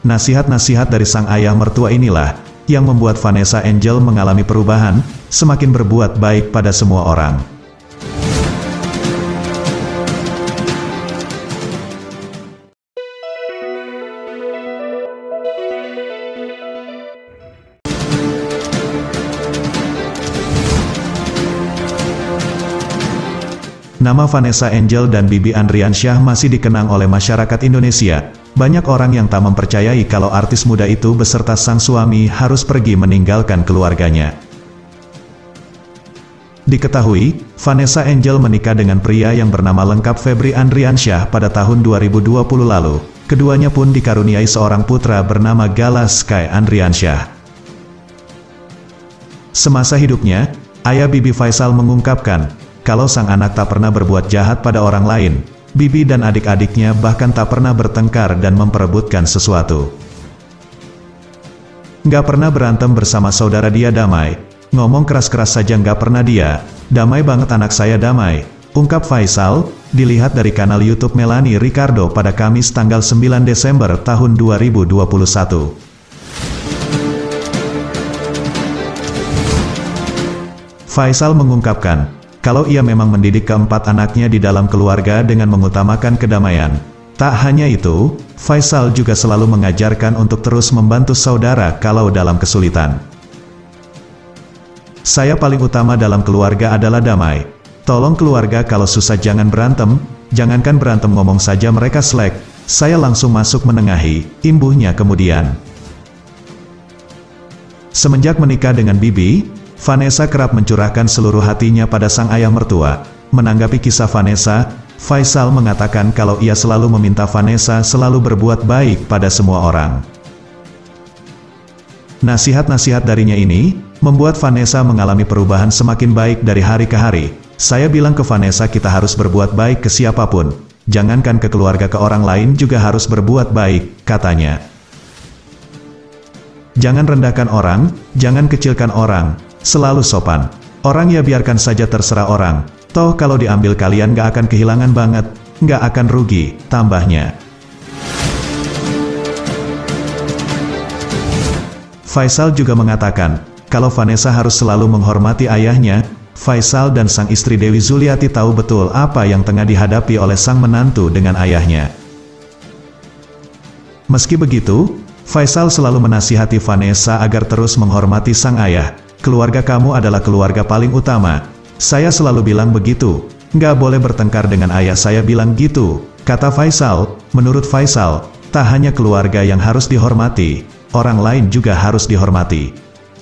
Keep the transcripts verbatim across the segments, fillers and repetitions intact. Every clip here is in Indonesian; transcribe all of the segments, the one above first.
Nasihat-nasihat dari sang ayah mertua inilah yang membuat Vanessa Angel mengalami perubahan, semakin berbuat baik pada semua orang. Nama Vanessa Angel dan Bibi Andriansyah masih dikenang oleh masyarakat Indonesia. Banyak orang yang tak mempercayai kalau artis muda itu beserta sang suami harus pergi meninggalkan keluarganya. Diketahui, Vanessa Angel menikah dengan pria yang bernama lengkap Febri Andriansyah pada tahun dua ribu dua puluh lalu. Keduanya pun dikaruniai seorang putra bernama Galas Sky Andriansyah. Semasa hidupnya, ayah Bibi Faisal mengungkapkan, kalau sang anak tak pernah berbuat jahat pada orang lain, Bibi dan adik-adiknya bahkan tak pernah bertengkar dan memperebutkan sesuatu. Nggak pernah berantem bersama saudara dia Damai, ngomong keras-keras saja nggak pernah dia, damai banget anak saya Damai, ungkap Faisal, dilihat dari kanal YouTube Melanie Ricardo pada Kamis tanggal sembilan Desember tahun dua ribu dua puluh satu. Faisal mengungkapkan, kalau ia memang mendidik keempat anaknya di dalam keluarga dengan mengutamakan kedamaian. Tak hanya itu, Faisal juga selalu mengajarkan untuk terus membantu saudara kalau dalam kesulitan. Saya paling utama dalam keluarga adalah damai. Tolong keluarga kalau susah jangan berantem, jangankan berantem ngomong saja mereka selek, saya langsung masuk menengahi, imbuhnya kemudian. Semenjak menikah dengan Bibi, Vanessa kerap mencurahkan seluruh hatinya pada sang ayah mertua. Menanggapi kisah Vanessa, Faisal mengatakan kalau ia selalu meminta Vanessa selalu berbuat baik pada semua orang. Nasihat-nasihat darinya ini, membuat Vanessa mengalami perubahan semakin baik dari hari ke hari. Saya bilang ke Vanessa kita harus berbuat baik ke siapapun. Jangankan ke keluarga ke orang lain juga harus berbuat baik, katanya. Jangan rendahkan orang, jangan kecilkan orang. Selalu sopan. Orang ya biarkan saja terserah orang. Toh kalau diambil kalian gak akan kehilangan banget, gak akan rugi, tambahnya. Faisal juga mengatakan, kalau Vanessa harus selalu menghormati ayahnya. Faisal dan sang istri Dewi Zuliati tahu betul apa yang tengah dihadapi oleh sang menantu dengan ayahnya. Meski begitu, Faisal selalu menasihati Vanessa agar terus menghormati sang ayah. Keluarga kamu adalah keluarga paling utama. Saya selalu bilang begitu. Nggak boleh bertengkar dengan ayah saya bilang gitu, kata Faisal. Menurut Faisal, tak hanya keluarga yang harus dihormati, orang lain juga harus dihormati.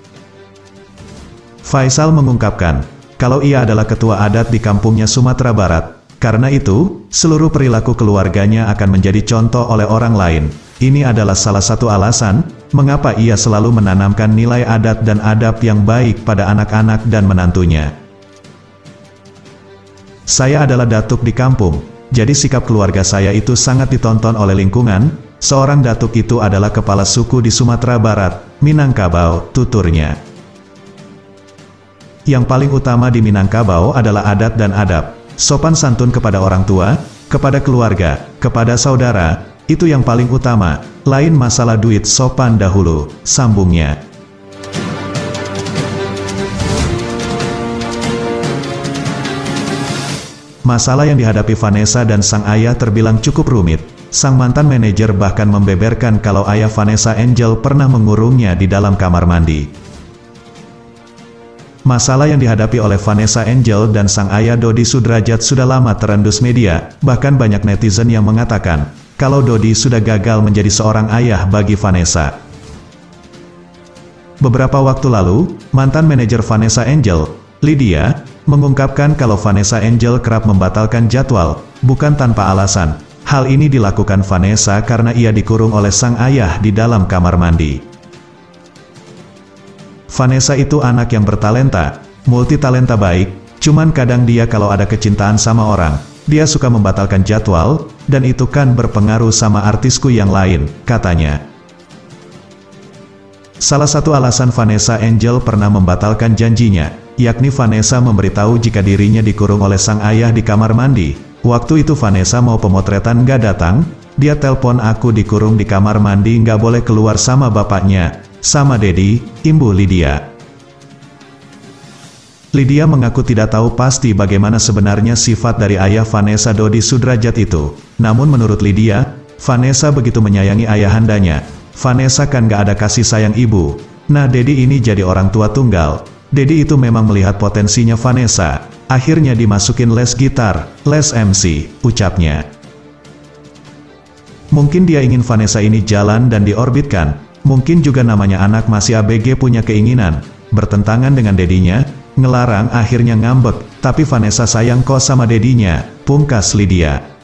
Faisal mengungkapkan, kalau ia adalah ketua adat di kampungnya Sumatera Barat. Karena itu, seluruh perilaku keluarganya akan menjadi contoh oleh orang lain. Ini adalah salah satu alasan, mengapa ia selalu menanamkan nilai adat dan adab yang baik pada anak-anak dan menantunya. Saya adalah datuk di kampung, jadi sikap keluarga saya itu sangat ditonton oleh lingkungan. Seorang datuk itu adalah kepala suku di Sumatera Barat, Minangkabau, tuturnya. Yang paling utama di Minangkabau adalah adat dan adab. Sopan santun kepada orang tua, kepada keluarga, kepada saudara. Itu yang paling utama, lain masalah duit sopan dahulu, sambungnya. Masalah yang dihadapi Vanessa dan sang ayah terbilang cukup rumit. Sang mantan manajer bahkan membeberkan kalau ayah Vanessa Angel pernah mengurungnya di dalam kamar mandi. Masalah yang dihadapi oleh Vanessa Angel dan sang ayah Dodi Sudrajat sudah lama terendus media, bahkan banyak netizen yang mengatakan, kalau Dodi sudah gagal menjadi seorang ayah bagi Vanessa. Beberapa waktu lalu, mantan manajer Vanessa Angel, Lydia, mengungkapkan kalau Vanessa Angel kerap membatalkan jadwal, bukan tanpa alasan. Hal ini dilakukan Vanessa karena ia dikurung oleh sang ayah di dalam kamar mandi. Vanessa itu anak yang bertalenta, multitalenta baik, cuman kadang dia kalau ada kecintaan sama orang, dia suka membatalkan jadwal, dan itu kan berpengaruh sama artisku yang lain, katanya. Salah satu alasan Vanessa Angel pernah membatalkan janjinya, yakni Vanessa memberitahu jika dirinya dikurung oleh sang ayah di kamar mandi. Waktu itu Vanessa mau pemotretan nggak datang, Dia telpon aku dikurung di kamar mandi nggak boleh keluar sama bapaknya, sama Dedi, imbuh Lydia. Lydia mengaku tidak tahu pasti bagaimana sebenarnya sifat dari ayah Vanessa Dodi Sudrajat itu. Namun menurut Lydia, Vanessa begitu menyayangi ayahandanya. Vanessa kan gak ada kasih sayang ibu. Nah Dedi ini jadi orang tua tunggal. Dedi itu memang melihat potensinya Vanessa. Akhirnya dimasukin les gitar, les M C, ucapnya. Mungkin dia ingin Vanessa ini jalan dan diorbitkan. Mungkin juga namanya anak masih A B G punya keinginan. Bertentangan dengan dedinya, ngelarang akhirnya ngambek. Tapi Vanessa sayang kok sama dedinya, pungkas Lydia.